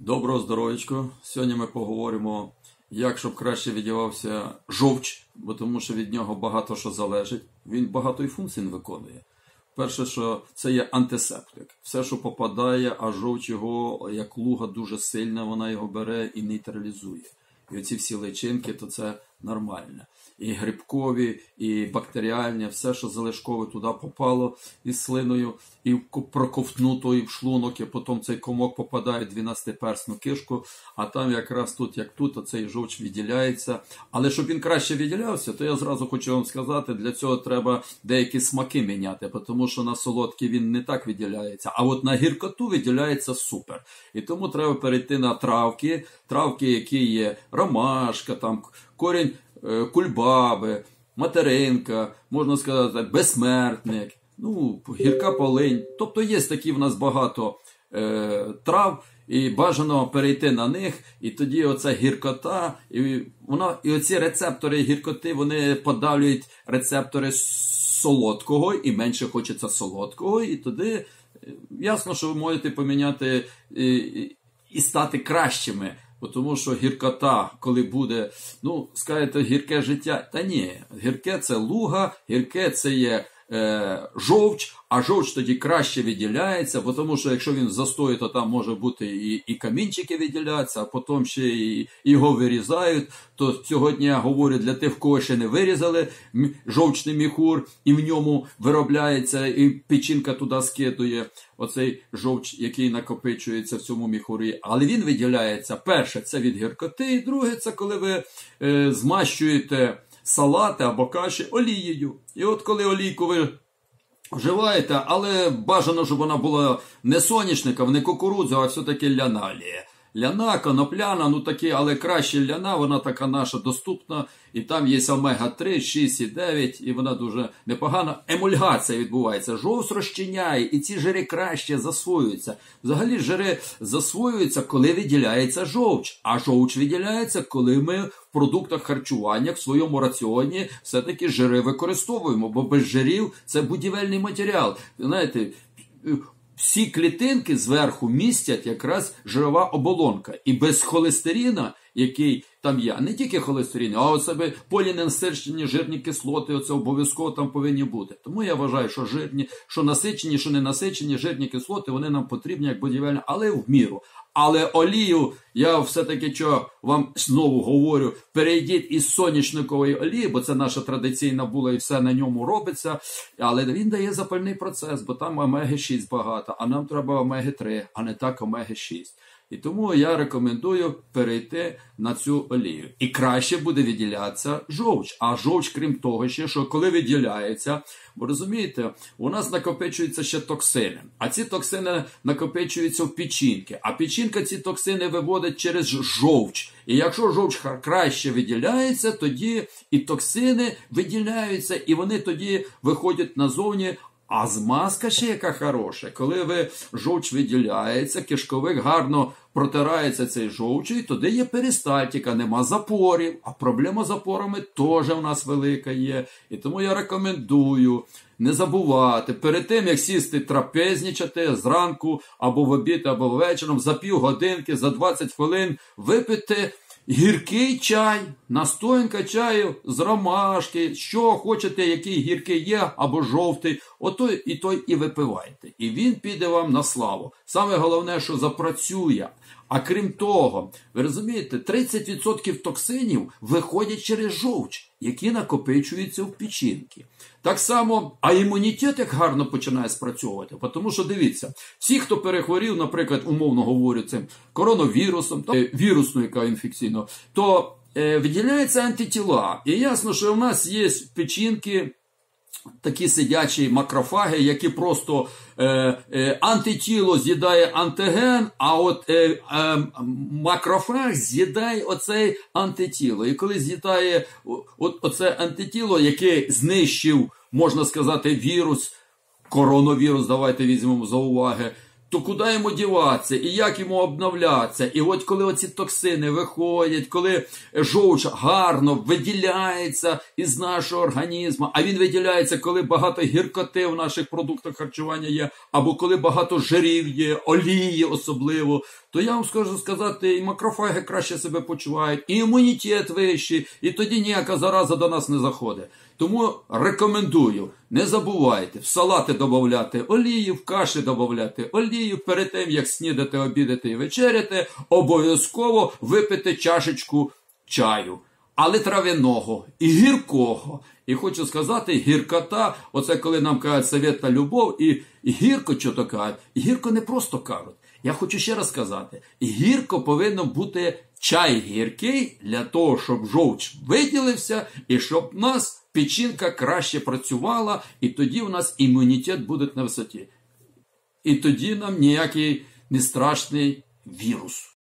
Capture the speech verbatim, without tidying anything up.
Доброго здоров'ячко. Сьогодні ми поговоримо, як щоб краще відділався жовч, бо тому що від нього багато що залежить. Він багато і функцій виконує. Перше, що це є антисептик. Все, що попадає, а жовч його, як луга дуже сильна, вона його бере і нейтралізує. І оці всі личинки, то це нормально. І грибкові, і бактеріальні, все, що залишкове туди попало із слиною, і проковтнуто, і в шлунок, і потім цей комок попадає в дванадцятиперсну кишку, а там якраз тут, як тут, оцей жовч відділяється. Але щоб він краще відділявся, то я зразу хочу вам сказати, для цього треба деякі смаки міняти, тому що на солодкі він не так відділяється, а от на гіркоту відділяється супер. І тому треба перейти на травки, травки, які є ромашка, там, корінь кульбаби, материнка, можна сказати, безсмертник, ну, гірка полинь. Тобто є такі в нас багато е, трав, і бажано перейти на них, і тоді оця гіркота, і, вона, і оці рецептори гіркоти, вони подавлюють рецептори солодкого, і менше хочеться солодкого, і тоді ясно, що ви можете поміняти і, і стати кращими. Тому що гіркота, коли буде, ну, скажете, гірке життя, та ні, гірке це луга, гірке це є е, жовч, а жовч тоді краще відділяється, тому що якщо він застоїть, то там може бути і, і камінчики відділяться, а потім ще і, і його вирізають. То сьогодні я говорю для тих, кого ще не вирізали жовчний міхур, і в ньому виробляється, і печінка туди скидує оцей жовч, який накопичується в цьому міхурі. Але він виділяється, перше, це від гіркоти, і друге, це коли ви е, змащуєте салати або каші олією. І от коли олійку ви вживаєте, але бажано, щоб вона була не соняшникова, не кукурудзова, а все-таки ляна олія. Ляна, конопляна, ну такі, але краще ляна, вона така наша доступна, і там є омега три, шість і дев'ять, і вона дуже непогана. Емульгація відбувається, жовч розчиняє, і ці жири краще засвоюються. Взагалі жири засвоюються, коли виділяється жовч, а жовч виділяється, коли ми в продуктах харчування, в своєму раціоні все-таки жири використовуємо, бо без жирів це будівельний матеріал. Знаєте, всі клітинки зверху містять якраз жирова оболонка. І без холестерина, який там є, а не тільки холестерин, а у себе поліненасичені жирні кислоти, оце обов'язково там повинні бути. Тому я вважаю, що жирні, що насичені, що не насичені жирні кислоти, вони нам потрібні як будівельні, але в міру. Але олію, я все-таки що вам знову говорю, перейдіть із соняшникової олії, бо це наша традиційна була і все на ньому робиться, але він дає запальний процес, бо там омеги шість багато, а нам треба омеги три, а не так омеги шість. І тому я рекомендую перейти на цю олію. І краще буде виділятися жовч. А жовч, крім того ще, що коли виділяється, бо розумієте, у нас накопичуються ще токсини. А ці токсини накопичуються в печінки. А печінка ці токсини виводить через жовч. І якщо жовч краще виділяється, тоді і токсини виділяються, і вони тоді виходять назовні. А змазка ще яка хороша. Коли ви жовч виділяється, кишковик гарно протирається цей жовч, і тоді є перистальтика, нема запорів. А проблема з запорами теж у нас велика є. І тому я рекомендую не забувати, перед тим, як сісти трапезничати зранку, або в обід, або ввечері, за півгодинки, за двадцять хвилин випити гіркий чай, настоянка чаю з ромашки, що хочете, який гіркий є, або жовтий, отой і той і випивайте. І він піде вам на славу. Саме головне, що запрацює. А крім того, ви розумієте, тридцять відсотків токсинів виходять через жовч, які накопичуються в печінки. Так само, а імунітет як гарно починає спрацьовувати. Тому що, дивіться, всі, хто перехворів, наприклад, умовно говорю, цим коронавірусом, то, вірусною яка інфекційно, то е, виділяються антитіла. І ясно, що в нас є печінки, такі сидячі макрофаги, які просто е, е, антитіло з'їдає антиген, а от е, е, макрофаг з'їдає оцей антитіло. І коли з'їдає от, оце антитіло, яке знищив, можна сказати, вірус, коронавірус, давайте візьмемо за уваги, то куди йому діватися, і як йому обновлятися? І от коли оці токсини виходять, коли жовч гарно виділяється із нашого організму, а він виділяється, коли багато гіркоти в наших продуктах харчування є, або коли багато жирів є, олії особливо, то я вам скажу сказати, і макрофаги краще себе почувають, і імунітет вищий, і тоді ніяка зараза до нас не заходить. Тому рекомендую, не забувайте в салати додавати олію, в каші додавати олію, перед тим, як снідати, обідати і вечеряти, обов'язково випити чашечку чаю, але трав'яного і гіркого. І хочу сказати, гіркота, оце коли нам кажуть совет та любов, і, і гірко що то кажуть, і гірко не просто кажуть. Я хочу ще раз сказати, гірко повинно бути чай гіркий для того, щоб жовч виділився і щоб в нас печінка краще працювала, і тоді у нас імунітет буде на висоті. І тоді нам ніякий не страшний вірус.